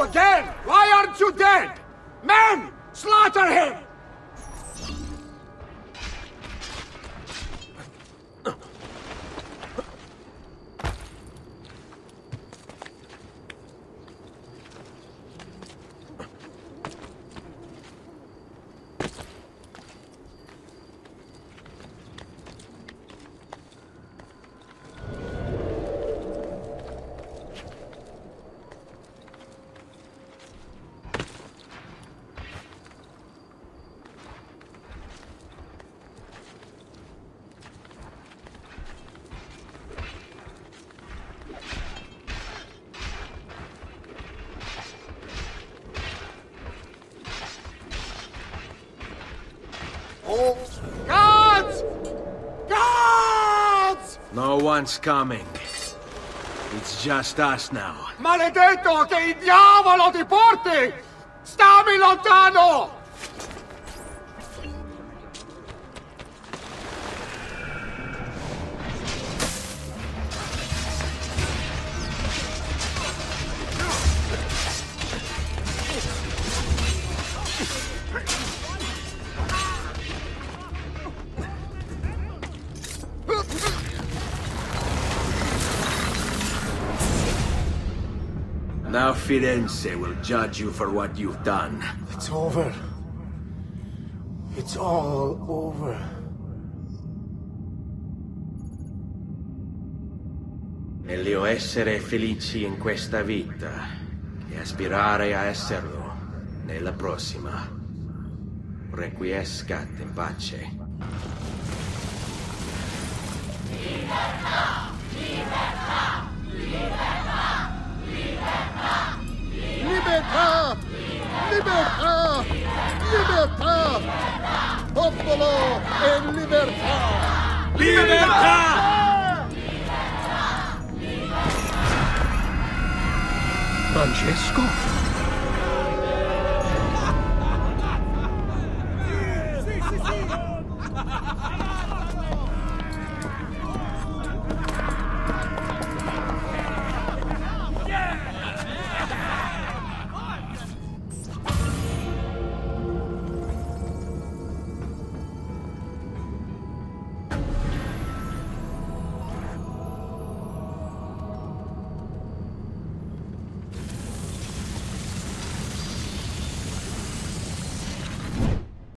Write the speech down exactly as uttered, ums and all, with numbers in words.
again! Why aren't you dead? Men! Slaughter him! Guards! Guards! No one's coming. It's just us now. Maledetto, che il diavolo ti porti! Stammi lontano! Now Firenze will judge you for what you've done. It's over. It's all over. Meglio essere felici in questa vita che aspirare a esserlo nella prossima. Requiescat in pace. Libertà! Libertà! Libertà! Libertà! Libertà! Libertà! Popolo e libertà! Libertà! Francesco? Sì, sì, sì!